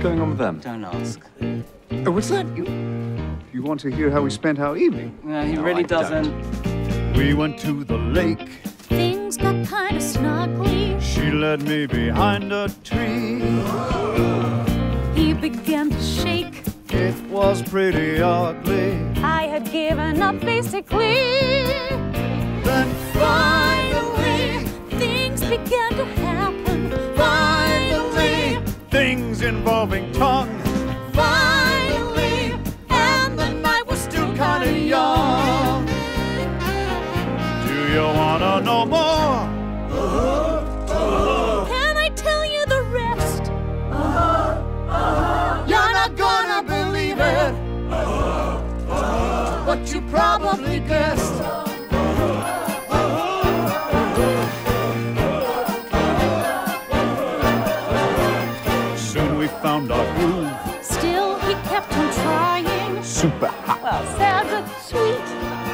going on with them? Don't ask. Oh, what's that? You want to hear how we spent our evening? He really doesn't. We went to the lake. Things got kind of snuggly. She led me behind a tree. He began to shake. It was pretty ugly. I had given up basically. Then Finally, things began to happen. Finally, things involving tongue. finally, and the night was still kind of young. Do you wanna know more? Can I tell you the rest? You're not gonna believe it, but you probably guessed. Soon we found our groove. Still, he kept on trying. Super hot. Well, sad but sweet.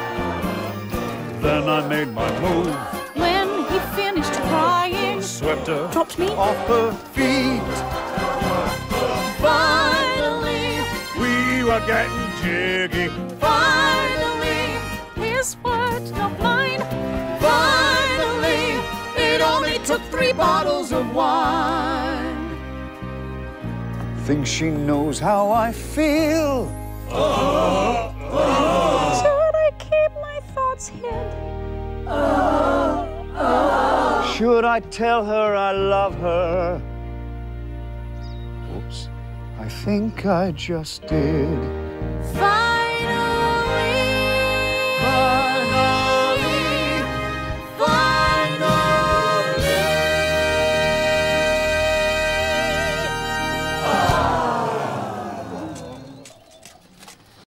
Then I made my move. When he finished crying, Swept her dropped me. off her feet. Finally, We were getting jiggy. finally, his words, not mine. Finally, it only took 3 bottles of wine. Thinks she knows how I feel. Should I keep my thoughts hid? Should I tell her I love her? Oops, I think I just did. Finally,